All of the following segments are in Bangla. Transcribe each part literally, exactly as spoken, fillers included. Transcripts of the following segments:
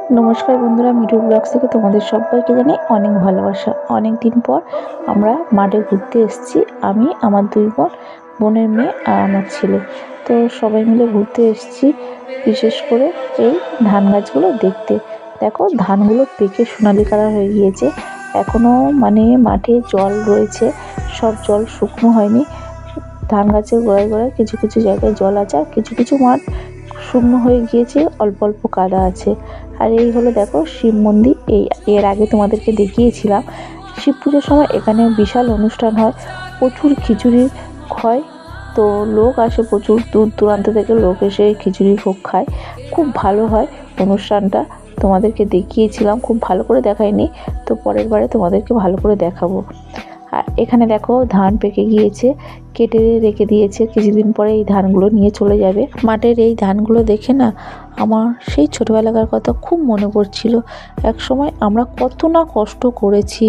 নমস্কার বন্ধুরা, মিঠু ব্লগস থেকে তোমাদের সবাইকে জানাই অনেক ভালোবাসা। অনেক দিন পর আমরা মাঠে ঘুরতে এসেছি, আমি, আমার দুই বোন, বোনের মেয়ে আর আমার ছেলে। তো সবাই মিলে ঘুরতে এসেছি, বিশেষ করে এই ধান গাছগুলো দেখতে। দেখো ধানগুলো পেকে সোনালি কালার হয়ে গিয়েছে, এখনও মানে মাঠে জল রয়েছে, সব জল শুকনো হয়নি। ধান গাছের গোড়ায় গোড়ায় কিছু কিছু জায়গায় জল আছে, আর কিছু কিছু মাঠ শুকনো হয়ে গিয়েছে, অল্প অল্প কাদা আছে। আর এই হলো দেখো শিব মন্দির। এই এর আগে তোমাদেরকে দেখিয়েছিলাম, শিব পুজোর সময় এখানে বিশাল অনুষ্ঠান হয়, প্রচুর খিচুড়ি হয়। তো লোক আসে প্রচুর, দূর দূরান্ত থেকে লোক এসে খিচুড়ি ভোগ খায়, খুব ভালো হয় অনুষ্ঠানটা। তোমাদেরকে দেখিয়েছিলাম, খুব ভালো করে দেখাইনি, তো পরের বারে তোমাদেরকে ভালো করে দেখাবো। আর এখানে দেখো ধান পেকে গিয়েছে, কেটে রেখে দিয়েছে, কিছুদিন পরে এই ধানগুলো নিয়ে চলে যাবে। মাঠের এই ধানগুলো দেখে না আমার সেই ছোটোবেলাকার কথা খুব মনে পড়ছিল। এক সময় আমরা কত না কষ্ট করেছি।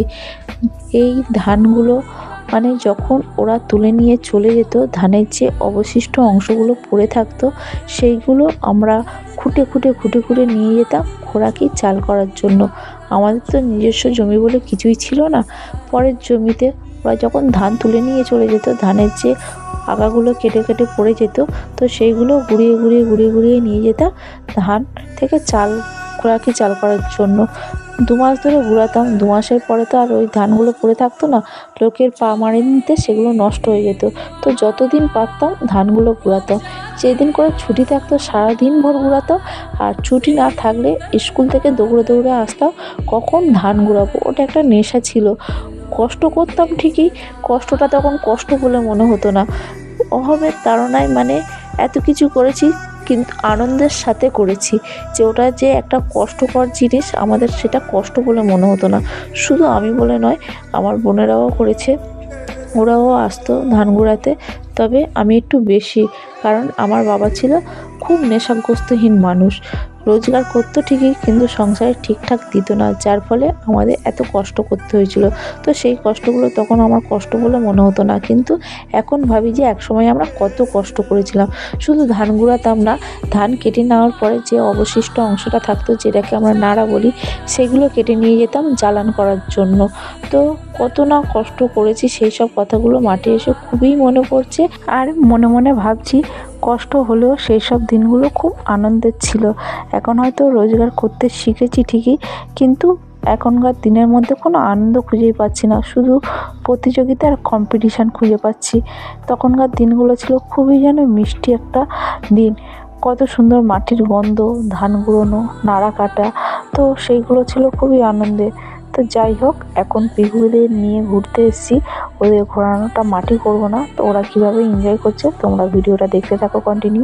এই ধানগুলো মানে যখন ওরা তুলে নিয়ে চলে যেত, ধানের যে অবশিষ্ট অংশগুলো পড়ে থাকতো সেইগুলো আমরা খুঁটে খুঁটে খুঁটে খুঁটে নিয়ে যেতাম খোরাকি চাল করার জন্য। আমাদের তো নিজস্ব জমি বলে কিছুই ছিল না, পরের জমিতে ওরা যখন ধান তুলে নিয়ে চলে যেত, ধানের যে আগাগুলো কেটে কেটে পড়ে যেত, তো সেইগুলো ঘুরিয়ে ঘুরিয়ে ঘুরিয়ে ঘুরিয়ে নিয়ে যেতাম ধান থেকে চাল খোরাকি চাল করার জন্য। দু মাস ধরে ঘুরাতাম, দু মাসের পরে তো আর ওই ধানগুলো পড়ে থাকতো না, লোকের পা মারি নিতে সেগুলো নষ্ট হয়ে যেত। তো যতদিন পারতাম ধানগুলো ঘুরাতাম, যেদিন করে ছুটি থাকতো সারাদিন ভোর ঘুরাতাম, আর ছুটি না থাকলে স্কুল থেকে দৌড়ে দৌড়ে আসতাম কখন ধান ঘুরাবো। ওটা একটা নেশা ছিল। কষ্ট করতাম ঠিকই, কষ্টটা তখন কষ্ট বলে মনে হতো না, অভাবের তাড়নায় মানে এত কিছু করেছি, কিন্তু আনন্দের সাথে করেছি। যে ওটা যে একটা কষ্টকর জিনিস, আমাদের সেটা কষ্ট বলে মনে হতো না। শুধু আমি বলে নয়, আমার বোনেরাও করেছে, ওরাও আসতো ধান গুঁড়াতে, তবে আমি একটু বেশি, কারণ আমার বাবা ছিল খুব নেশাগ্রস্তহীন মানুষ। রোজগার করতো ঠিকই, কিন্তু সংসারে ঠিকঠাক দিত না, যার ফলে আমাদের এত কষ্ট করতে হয়েছিল। তো সেই কষ্টগুলো তখন আমার কষ্ট বলে মনে হতো না, কিন্তু এখন ভাবি যে একসময় আমরা কত কষ্ট করেছিলাম। শুধু ধান গুঁড়াতাম না, ধান কেটে নেওয়ার পরে যে অবশিষ্ট অংশটা থাকতো, যেটাকে আমরা নাড়া বলি, সেগুলো কেটে নিয়ে যেতাম জ্বালান করার জন্য। তো কত না কষ্ট করেছি, সেই সব কথাগুলো মাঠে এসে খুবই মনে পড়ছে। আর মনে মনে ভাবছি কষ্ট হলেও সেই সব দিনগুলো খুব আনন্দের ছিল। এখন হয়তো রোজগার করতে শিখেছি ঠিকই, কিন্তু এখনকার দিনের মধ্যে কোনো আনন্দ খুঁজেই পাচ্ছি না, শুধু প্রতিযোগিতা আর কম্পিটিশান খুঁজে পাচ্ছি। তখনকার দিনগুলো ছিল খুবই যেন মিষ্টি একটা দিন, কত সুন্দর মাটির গন্ধ, ধান কুড়োনো, নাড়া কাটা, তো সেইগুলো ছিল খুবই আনন্দের। তো যাই হোক, এখন পিহুদের নিয়ে ঘুরতে এসেছি, ওদের ঘোরানোটা মাটি করবো না। তো ওরা কীভাবে এনজয় করছে তোমরা ভিডিওটা দেখতে থাকো কন্টিনিউ।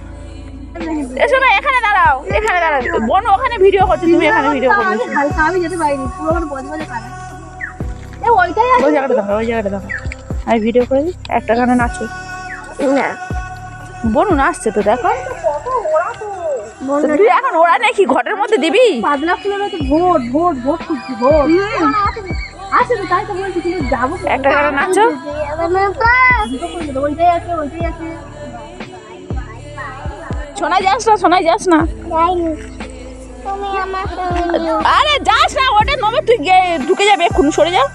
এসো না, এখানে দাঁড়াও, এখানে দাঁড়াও। বোন ওখানে ভিডিও করছে, তুমি এখানে ভিডিও করছো। আমি যেতে পারিনি, পুরো আমার বজে বজে কাটা। এ ওইটাই আছে, ওই জায়গাটা দেখো, ওই জায়গাটা দেখো। আমি ভিডিও করে দিই, একটা গানে নাচো না। বোন নাচছে তো দেখো। তুই এখন ওরা নাকি ঘরের মধ্যে দিবি? পাতলা ফুলের তো ভোট ভোট ভোট খুঁজছি, ভোট আছে তো, তাই তো বলছি, কিন্তু যাবো একটা গানে নাচো। ওইটাই আছে, ওইটাই আছে। শোনাই যাস না, শোনাই যাস না। আরে যাস না, ওটা নবে, তুই ঢুকে যাবে, এক্ষুনি সরে যাও।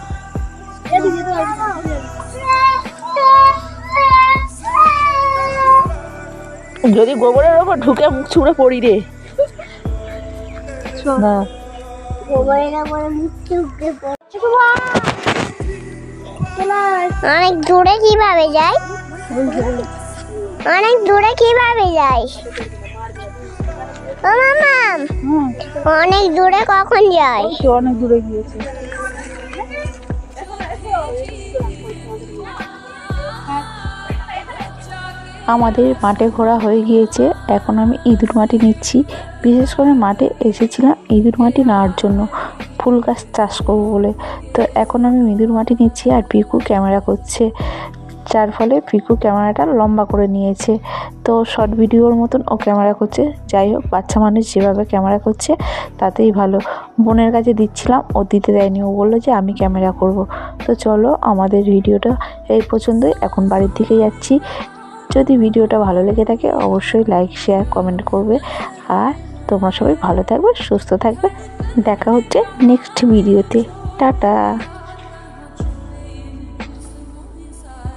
যদি গোবরের ওপর ঢুকে মুখ ছুঁড়ে পড়ি রে। না অনেক দূরে কিভাবে যাই, অনেক দূরে কিভাবে যাই ও মামা, অনেক দূরে কখন যাই? অনেক দূরে গিয়েছে। আমাদের মাঠে ঘোরা হয়ে গিয়েছে, এখন আমি ইঁদুর মাটি নিচ্ছি। বিশেষ করে মাঠে এসেছিলাম ইঁদুর মাটি নেওয়ার জন্য, ফুল গাছ চাষ করবো বলে। তো এখন আমি ইঁদুর মাটি নিচ্ছি, আর পিকু ক্যামেরা করছে, যার ফলে পিকু ক্যামেরাটা লম্বা করে নিয়েছে। তো শর্ট ভিডিওর মতন ও ক্যামেরা করছে। যাই হোক, বাচ্চা মানুষ যেভাবে ক্যামেরা করছে তাতেই ভালো। বোনের কাছে দিচ্ছিলাম, ও দিতে দেয়নি, ও বললো যে আমি ক্যামেরা করব। তো চলো, আমাদের ভিডিওটা এই পছন্দই, এখন বাড়ির দিকে যাচ্ছি। যদি ভিডিওটা ভালো লেগে থাকে অবশ্যই লাইক শেয়ার কমেন্ট করবে, আর তোমরা সবাই ভালো থাকবে, সুস্থ থাকবে। দেখা হচ্ছে নেক্সট ভিডিওতে। টাটা।